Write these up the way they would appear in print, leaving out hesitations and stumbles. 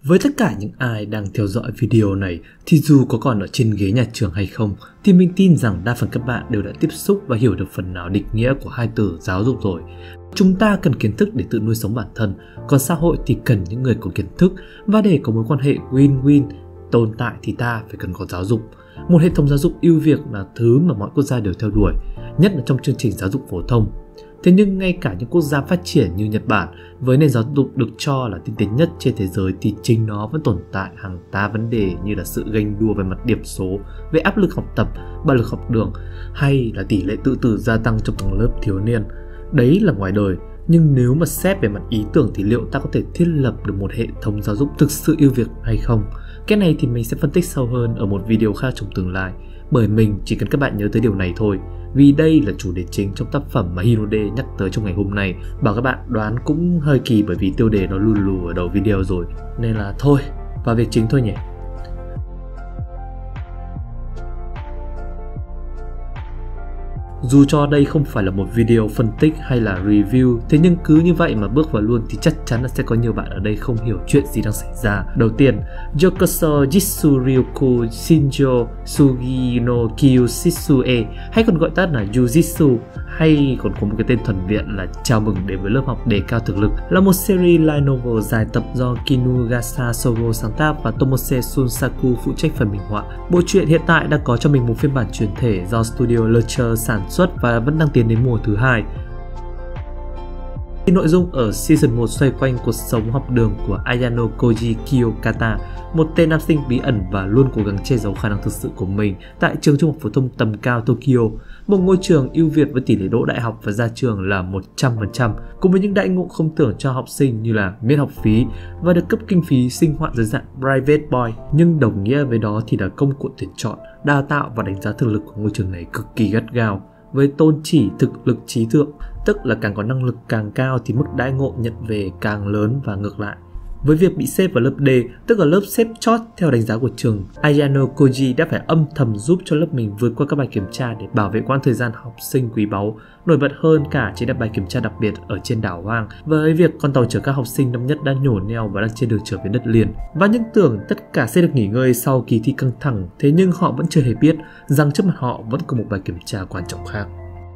Với tất cả những ai đang theo dõi video này thì dù có còn ở trên ghế nhà trường hay không thì mình tin rằng đa phần các bạn đều đã tiếp xúc và hiểu được phần nào định nghĩa của hai từ giáo dục rồi. Chúng ta cần kiến thức để tự nuôi sống bản thân, còn xã hội thì cần những người có kiến thức, và để có mối quan hệ win-win tồn tại thì ta phải cần có giáo dục. Một hệ thống giáo dục ưu việt là thứ mà mọi quốc gia đều theo đuổi, nhất là trong chương trình giáo dục phổ thông. Thế nhưng ngay cả những quốc gia phát triển như Nhật Bản với nền giáo dục được cho là tiên tiến nhất trên thế giới thì chính nó vẫn tồn tại hàng tá vấn đề như là sự ganh đua về mặt điểm số, về áp lực học tập, bạo lực học đường hay là tỷ lệ tự tử gia tăng trong tầng lớp thiếu niên. Đấy là ngoài đời, nhưng nếu mà xét về mặt ý tưởng thì liệu ta có thể thiết lập được một hệ thống giáo dục thực sự ưu việt hay không? Cái này thì mình sẽ phân tích sâu hơn ở một video khác trong tương lai, bởi mình chỉ cần các bạn nhớ tới điều này thôi. Vì đây là chủ đề chính trong tác phẩm mà Hinode nhắc tới trong ngày hôm nay. Bảo các bạn đoán cũng hơi kỳ bởi vì tiêu đề nó lù lù ở đầu video rồi. Nên là thôi, vào việc chính thôi nhỉ. Dù cho đây không phải là một video phân tích hay là review, thế nhưng cứ như vậy mà bước vào luôn thì chắc chắn là sẽ có nhiều bạn ở đây không hiểu chuyện gì đang xảy ra. Đầu tiên, Yokoso Jitsu Ryoku Shinjo Sugi no Kyushisue, hay còn gọi tắt là Jujitsu, hay còn có một cái tên thuần viện là Chào mừng đến với lớp học đề cao thực lực, là một series light novel dài tập do Kinugasa Sogo sáng tác và Tomose Sunsaku phụ trách phần minh họa. Bộ truyện hiện tại đã có cho mình một phiên bản chuyển thể do Studio Lercher sản xuất và vẫn đang tiến đến mùa thứ 2. Nội dung ở Season 1 xoay quanh cuộc sống học đường của Ayano Koji Kiyokata, một tên nam sinh bí ẩn và luôn cố gắng che giấu khả năng thực sự của mình tại trường trung học phổ thông tầm cao Tokyo, một ngôi trường ưu việt với tỷ lệ đỗ đại học và ra trường là 100%, cùng với những đãi ngộ không tưởng cho học sinh như là miễn học phí và được cấp kinh phí sinh hoạt dưới dạng private boy. Nhưng đồng nghĩa với đó thì là công cụ tuyển chọn, đào tạo và đánh giá thực lực của ngôi trường này cực kỳ gắt gao, với tôn chỉ thực lực trí thượng, tức là càng có năng lực càng cao thì mức đãi ngộ nhận về càng lớn và ngược lại. Với việc bị xếp vào lớp D, tức là lớp xếp chót theo đánh giá của trường, Ayano Koji đã phải âm thầm giúp cho lớp mình vượt qua các bài kiểm tra để bảo vệ quãng thời gian học sinh quý báu. Nổi bật hơn cả chính là bài kiểm tra đặc biệt ở trên đảo hoang, với việc con tàu chở các học sinh năm nhất đã nhổ neo và đang trên đường trở về đất liền. Và những tưởng tất cả sẽ được nghỉ ngơi sau kỳ thi căng thẳng, thế nhưng họ vẫn chưa hề biết rằng trước mặt họ vẫn có một bài kiểm tra quan trọng khác.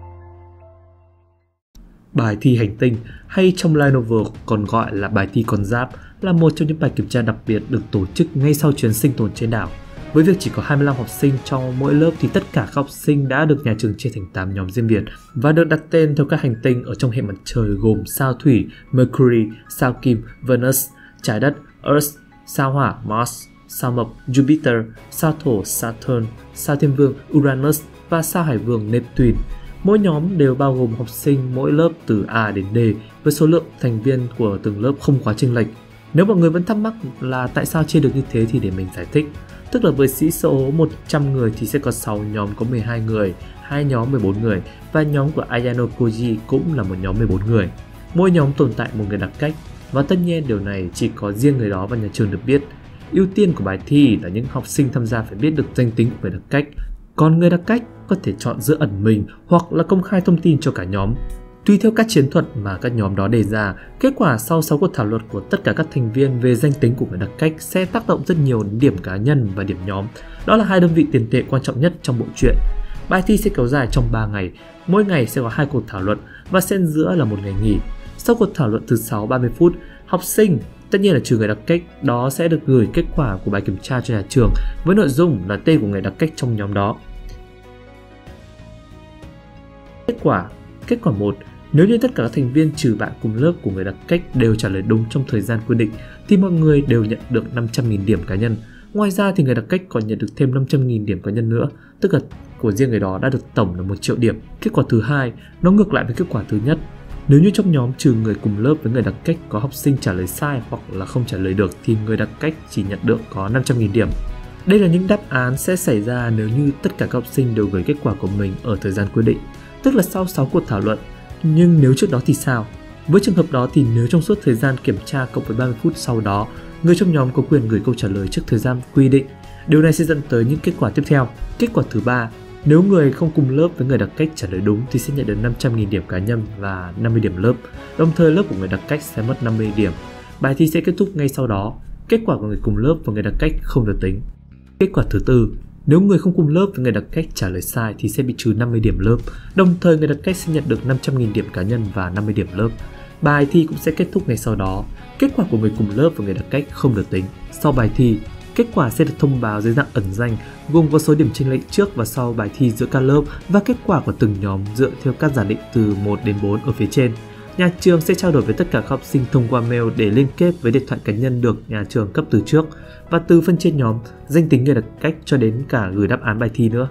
Bài thi hành tinh, hay trong light novel còn gọi là bài thi con giáp, là một trong những bài kiểm tra đặc biệt được tổ chức ngay sau chuyến sinh tồn trên đảo. Với việc chỉ có 25 học sinh trong mỗi lớp thì tất cả các học sinh đã được nhà trường chia thành 8 nhóm riêng biệt và được đặt tên theo các hành tinh ở trong hệ mặt trời gồm sao Thủy, Mercury, sao Kim, Venus, trái đất, Earth, sao Hỏa, Mars, sao Mộc, Jupiter, sao Thổ, Saturn, sao Thiên Vương, Uranus và sao Hải Vương, Neptune. Mỗi nhóm đều bao gồm học sinh mỗi lớp từ A đến D, với số lượng thành viên của từng lớp không quá chênh lệch. Nếu mọi người vẫn thắc mắc là tại sao chia được như thế thì để mình giải thích. Tức là với sĩ số 100 người thì sẽ có 6 nhóm có 12 người, 2 nhóm 14 người và nhóm của Ayano Koji cũng là một nhóm 14 người. Mỗi nhóm tồn tại một người đặc cách và tất nhiên điều này chỉ có riêng người đó và nhà trường được biết. Ưu tiên của bài thi là những học sinh tham gia phải biết được danh tính của người đặc cách, còn người đặc cách có thể chọn giữa ẩn mình hoặc là công khai thông tin cho cả nhóm. Tùy theo các chiến thuật mà các nhóm đó đề ra, kết quả sau 6 cuộc thảo luận của tất cả các thành viên về danh tính của người đặc cách sẽ tác động rất nhiều đến điểm cá nhân và điểm nhóm. Đó là hai đơn vị tiền tệ quan trọng nhất trong bộ truyện. Bài thi sẽ kéo dài trong 3 ngày, mỗi ngày sẽ có 2 cuộc thảo luận và xen giữa là một ngày nghỉ. Sau cuộc thảo luận thứ 6 30 phút, học sinh, tất nhiên là trừ người đặc cách, đó sẽ được gửi kết quả của bài kiểm tra cho nhà trường với nội dung là tên của người đặc cách trong nhóm đó. Kết quả 1. Nếu như tất cả các thành viên trừ bạn cùng lớp của người đặc cách đều trả lời đúng trong thời gian quy định thì mọi người đều nhận được 500.000 điểm cá nhân. Ngoài ra thì người đặc cách còn nhận được thêm 500.000 điểm cá nhân nữa, tức là của riêng người đó đã được tổng là 1 triệu điểm. Kết quả thứ 2, nó ngược lại với kết quả thứ nhất. Nếu như trong nhóm trừ người cùng lớp với người đặc cách có học sinh trả lời sai hoặc là không trả lời được thì người đặc cách chỉ nhận được có 500.000 điểm. Đây là những đáp án sẽ xảy ra nếu như tất cả các học sinh đều gửi kết quả của mình ở thời gian quy định, tức là sau 6 cuộc thảo luận. Nhưng nếu trước đó thì sao? Với trường hợp đó thì nếu trong suốt thời gian kiểm tra cộng với 30 phút sau đó, người trong nhóm có quyền gửi câu trả lời trước thời gian quy định. Điều này sẽ dẫn tới những kết quả tiếp theo. Kết quả thứ 3, nếu người không cùng lớp với người đặc cách trả lời đúng thì sẽ nhận được 500.000 điểm cá nhân và 50 điểm lớp. Đồng thời lớp của người đặc cách sẽ mất 50 điểm. Bài thi sẽ kết thúc ngay sau đó. kết quả của người cùng lớp và người đặt cách không được tính. Kết quả thứ tư, nếu người không cùng lớp với người đặt cách trả lời sai thì sẽ bị trừ 50 điểm lớp, đồng thời người đặt cách sẽ nhận được 500.000 điểm cá nhân và 50 điểm lớp. Bài thi cũng sẽ kết thúc ngay sau đó. Kết quả của người cùng lớp và người đặt cách không được tính. Sau bài thi, kết quả sẽ được thông báo dưới dạng ẩn danh, gồm có số điểm chênh lệch trước và sau bài thi giữa các lớp và kết quả của từng nhóm dựa theo các giả định từ 1 đến 4 ở phía trên. Nhà trường sẽ trao đổi với tất cả các học sinh thông qua mail để liên kết với điện thoại cá nhân được nhà trường cấp từ trước, và từ phân chia nhóm, danh tính người đặt cách cho đến cả gửi đáp án bài thi nữa.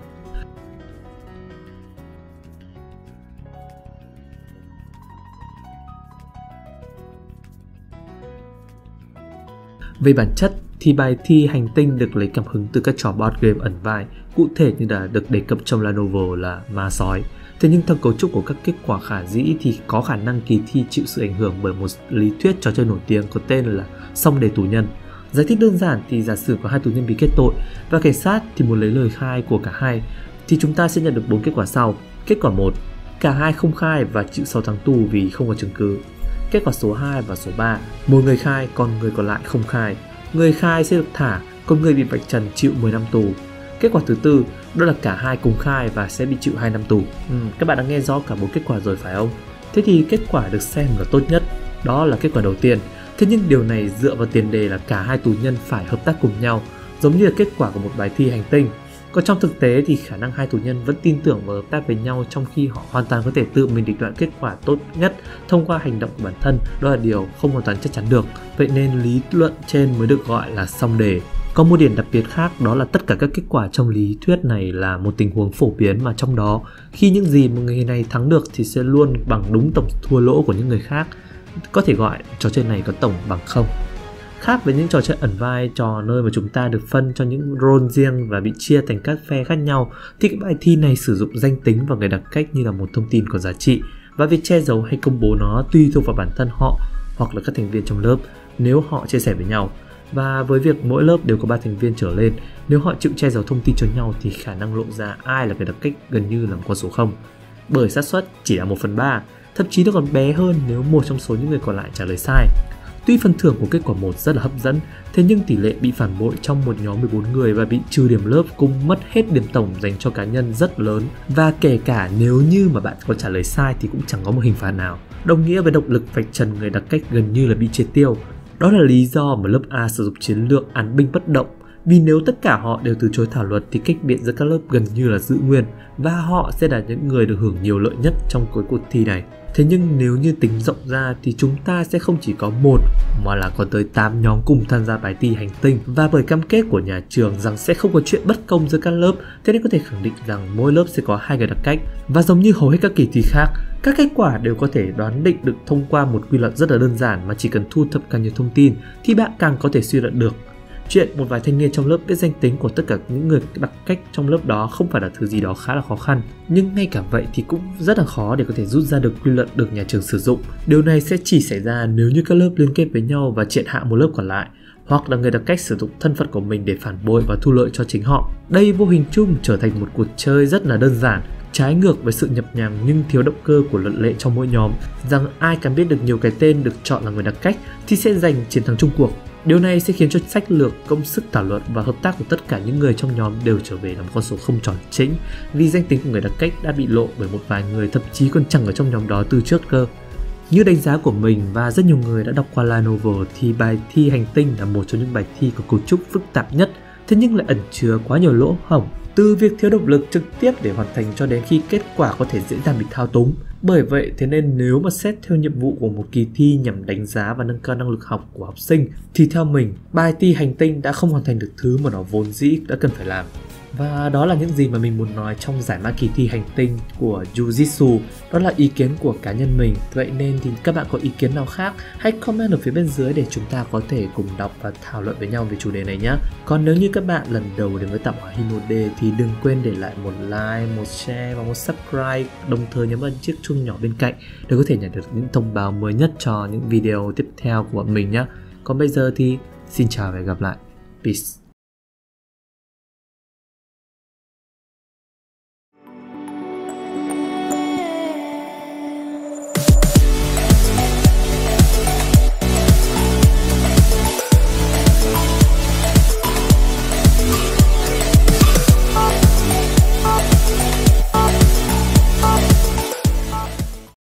Về bản chất thì bài thi hành tinh được lấy cảm hứng từ các trò board game ẩn vai, cụ thể như là được đề cập trong light novel là ma sói. Thế nhưng theo cấu trúc của các kết quả khả dĩ thì có khả năng kỳ thi chịu sự ảnh hưởng bởi một lý thuyết trò chơi nổi tiếng có tên là song đề tù nhân. Giải thích đơn giản thì giả sử có hai tù nhân bị kết tội và cảnh sát thì muốn lấy lời khai của cả hai, thì chúng ta sẽ nhận được 4 kết quả sau. Kết quả 1, cả hai không khai và chịu 6 tháng tù vì không có chứng cứ. Kết quả số 2 và số 3, một người khai còn người còn lại không khai. Người khai sẽ được thả, còn người bị vạch trần chịu 10 năm tù. Kết quả thứ tư, đó là cả hai cùng khai và sẽ bị chịu 2 năm tù. Các bạn đã nghe rõ cả 4 kết quả rồi phải không? Thế thì kết quả được xem là tốt nhất, đó là kết quả đầu tiên. Thế nhưng điều này dựa vào tiền đề là cả hai tù nhân phải hợp tác cùng nhau, giống như là kết quả của một bài thi hành tinh. Còn trong thực tế thì khả năng hai tù nhân vẫn tin tưởng và hợp tác với nhau, trong khi họ hoàn toàn có thể tự mình định đoạt kết quả tốt nhất thông qua hành động của bản thân, đó là điều không hoàn toàn chắc chắn được. Vậy nên lý luận trên mới được gọi là song đề. Có một điểm đặc biệt khác, đó là tất cả các kết quả trong lý thuyết này là một tình huống phổ biến, mà trong đó khi những gì một người này thắng được thì sẽ luôn bằng đúng tổng thua lỗ của những người khác. Có thể gọi trò chơi này có tổng bằng không. Khác với những trò chơi ẩn vai, trò nơi mà chúng ta được phân cho những role riêng và bị chia thành các phe khác nhau, thì cái bài thi này sử dụng danh tính và người đặt cách như là một thông tin có giá trị, và việc che giấu hay công bố nó tùy thuộc vào bản thân họ hoặc là các thành viên trong lớp nếu họ chia sẻ với nhau. Và với việc mỗi lớp đều có 3 thành viên trở lên, nếu họ chịu che giấu thông tin cho nhau thì khả năng lộ ra ai là người đặt cách gần như là một con số 0, bởi xác suất chỉ là 1/3, thậm chí nó còn bé hơn nếu một trong số những người còn lại trả lời sai. Tuy phần thưởng của kết quả 1 rất là hấp dẫn, thế nhưng tỷ lệ bị phản bội trong một nhóm 14 người và bị trừ điểm lớp cùng mất hết điểm tổng dành cho cá nhân rất lớn. Và kể cả nếu như mà bạn có trả lời sai thì cũng chẳng có một hình phạt nào, đồng nghĩa với động lực vạch trần người đặt cách gần như là bị triệt tiêu. Đó là lý do mà lớp A sử dụng chiến lược án binh bất động, vì nếu tất cả họ đều từ chối thảo luận thì cách biện giữa các lớp gần như là giữ nguyên, và họ sẽ là những người được hưởng nhiều lợi nhất trong cuối cuộc thi này. Thế nhưng nếu như tính rộng ra thì chúng ta sẽ không chỉ có một mà là có tới 8 nhóm cùng tham gia bài thi hành tinh, và bởi cam kết của nhà trường rằng sẽ không có chuyện bất công giữa các lớp, thế nên có thể khẳng định rằng mỗi lớp sẽ có 2 người đặt cách. Và giống như hầu hết các kỳ thi khác, các kết quả đều có thể đoán định được thông qua một quy luật rất là đơn giản, mà chỉ cần thu thập càng nhiều thông tin thì bạn càng có thể suy luận được. Chuyện một vài thanh niên trong lớp biết danh tính của tất cả những người đặt cách trong lớp đó không phải là thứ gì đó khá là khó khăn, nhưng ngay cả vậy thì cũng rất là khó để có thể rút ra được quy luật được nhà trường sử dụng. Điều này sẽ chỉ xảy ra nếu như các lớp liên kết với nhau và triệt hạ một lớp còn lại, hoặc là người đặt cách sử dụng thân phận của mình để phản bội và thu lợi cho chính họ. Đây vô hình chung trở thành một cuộc chơi rất là đơn giản, trái ngược với sự nhập nhằng nhưng thiếu động cơ của luật lệ trong mỗi nhóm, rằng ai càng biết được nhiều cái tên được chọn là người đặt cách thì sẽ giành chiến thắng chung cuộc. Điều này sẽ khiến cho sách lược, công sức thảo luận và hợp tác của tất cả những người trong nhóm đều trở về là một con số không tròn chỉnh, vì danh tính của người đặt cách đã bị lộ bởi một vài người thậm chí còn chẳng ở trong nhóm đó từ trước cơ. Như đánh giá của mình và rất nhiều người đã đọc qua light novel thì bài thi hành tinh là một trong những bài thi có cấu trúc phức tạp nhất, thế nhưng lại ẩn chứa quá nhiều lỗ hổng, từ việc thiếu động lực trực tiếp để hoàn thành cho đến khi kết quả có thể dễ dàng bị thao túng. Bởi vậy thế nên nếu mà xét theo nhiệm vụ của một kỳ thi nhằm đánh giá và nâng cao năng lực học của học sinh thì theo mình, bài thi hành tinh đã không hoàn thành được thứ mà nó vốn dĩ đã cần phải làm. Và đó là những gì mà mình muốn nói trong giải mã kỳ thi hành tinh của Jujitsu. Đó là ý kiến của cá nhân mình. Vậy nên thì các bạn có ý kiến nào khác, hãy comment ở phía bên dưới để chúng ta có thể cùng đọc và thảo luận với nhau về chủ đề này nhé. Còn nếu như các bạn lần đầu đến với Tạm Hóa Hinode thì đừng quên để lại một like, một share và một subscribe, đồng thời nhấn vào chiếc chuông nhỏ bên cạnh để có thể nhận được những thông báo mới nhất cho những video tiếp theo của bọn mình nhé. Còn bây giờ thì xin chào và hẹn gặp lại. Peace.